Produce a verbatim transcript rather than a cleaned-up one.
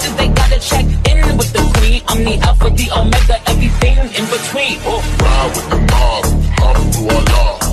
bitches, they gotta check in with the queen. I'm the alpha, the omega, everything in between. Oh. Ride with the mob, up to Allah.